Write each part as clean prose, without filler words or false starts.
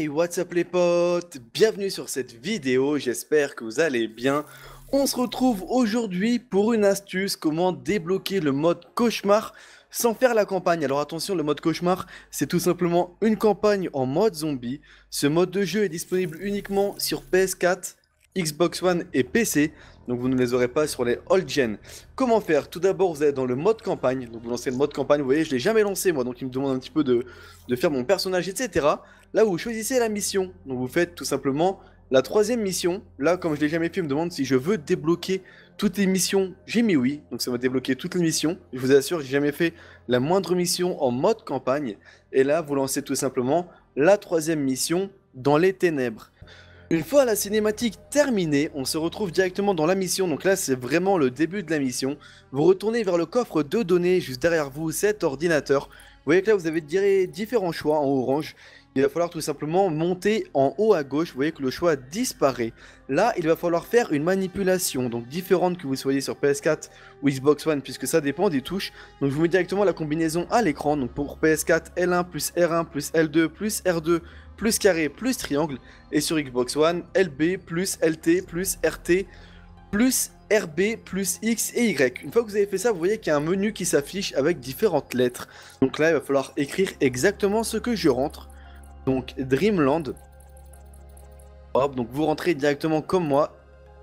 what's up les potes? Bienvenue sur cette vidéo, j'espère que vous allez bien. On se retrouve aujourd'hui pour une astuce, comment débloquer le mode cauchemar sans faire la campagne. Alors attention, le mode cauchemar, c'est tout simplement une campagne en mode zombie. Ce mode de jeu est disponible uniquement sur PS4, Xbox One et PC. Donc vous ne les aurez pas sur les old gen. Comment faire? Tout d'abord, vous allez dans le mode campagne. Donc vous lancez le mode campagne, vous voyez, je l'ai jamais lancé moi, donc il me demande un petit peu de faire mon personnage, etc. Là, vous choisissez la mission. Donc vous faites tout simplement la troisième mission. Là, comme je l'ai jamais fait, il me demande si je veux débloquer toutes les missions. J'ai mis oui, donc ça va débloquer toutes les missions. Je vous assure, j'ai jamais fait la moindre mission en mode campagne. Et là, vous lancez tout simplement la troisième mission dans les ténèbres. Une fois la cinématique terminée, on se retrouve directement dans la mission. Donc là, c'est vraiment le début de la mission. Vous retournez vers le coffre de données juste derrière vous, cet ordinateur. Vous voyez que là, vous avez différents choix en orange. Il va falloir tout simplement monter en haut à gauche. Vous voyez que le choix disparaît. Là, il va falloir faire une manipulation, donc différente que vous soyez sur PS4 ou Xbox One, puisque ça dépend des touches. Donc je vous mets directement la combinaison à l'écran. Donc pour PS4, L1 plus R1 plus L2 plus R2 plus carré plus triangle. Et sur Xbox One, LB plus LT plus RT plus RB plus X et Y. Une fois que vous avez fait ça, vous voyez qu'il y a un menu qui s'affiche avec différentes lettres. Donc là, il va falloir écrire exactement ce que je rentre. Donc Dreamland. Hop, donc vous rentrez directement comme moi.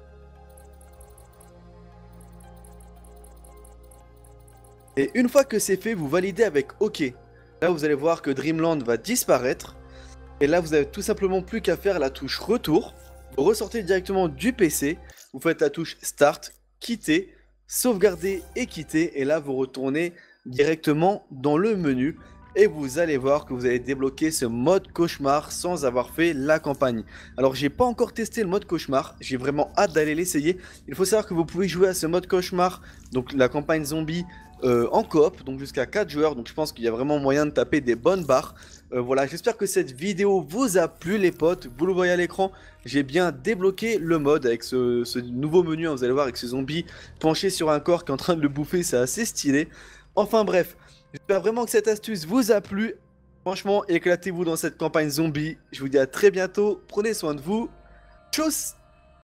Et une fois que c'est fait, vous validez avec OK. Là, vous allez voir que Dreamland va disparaître. Et là, vous n'avez tout simplement plus qu'à faire la touche retour. Vous ressortez directement du PC. Vous faites la touche Start, quitter, sauvegarder et quitter. Et là, vous retournez directement dans le menu. Et vous allez voir que vous allez débloquer ce mode cauchemar sans avoir fait la campagne. Alors j'ai pas encore testé le mode cauchemar, j'ai vraiment hâte d'aller l'essayer. Il faut savoir que vous pouvez jouer à ce mode cauchemar, donc la campagne zombie, en coop, donc jusqu'à 4 joueurs. Donc je pense qu'il y a vraiment moyen de taper des bonnes barres. Voilà, j'espère que cette vidéo vous a plu les potes. Vous le voyez à l'écran, j'ai bien débloqué le mode avec ce nouveau menu, hein, vous allez voir, avec ce zombie penché sur un corps qui est en train de le bouffer, c'est assez stylé. Enfin bref. J'espère vraiment que cette astuce vous a plu. Franchement, éclatez-vous dans cette campagne zombie. Je vous dis à très bientôt. Prenez soin de vous. Tchuss!